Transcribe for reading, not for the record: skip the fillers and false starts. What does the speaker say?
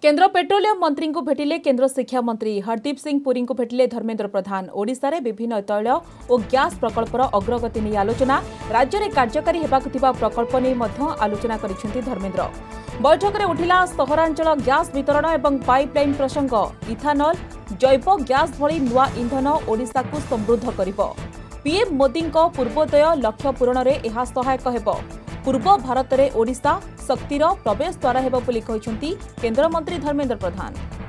केन्द्र पेट्रोलियम मंत्री को भेटिले केन्द्र शिक्षा मंत्री हरदीप सिंह पुरी को भेटिले धर्मेन्द्र प्रधान। ओडिशा रे विभिन्न तैल और गैस प्रकल्पर अग्रगति नहीं आलोचना। राज्य में कार्यकारी होगा प्रकल्प नहीं आलोचना करिसेंती धर्मेन्द्र। बैठक में उठिला सहरांचल गैस वितरण और पाइपलाइन प्रसंग। इथानल जैव गैस भली नुआ इंधन ओडिशा को समृद्ध करिबो। पीएम मोदी पूर्वोदय लक्ष्य पूरण में यह सहायक हेबो। पूर्व भारत में ओडिशा शक्तिर प्रवेश द्वार हेबो बोली कहिसेंती केन्द्र मंत्री धर्मेन्द्र प्रधान।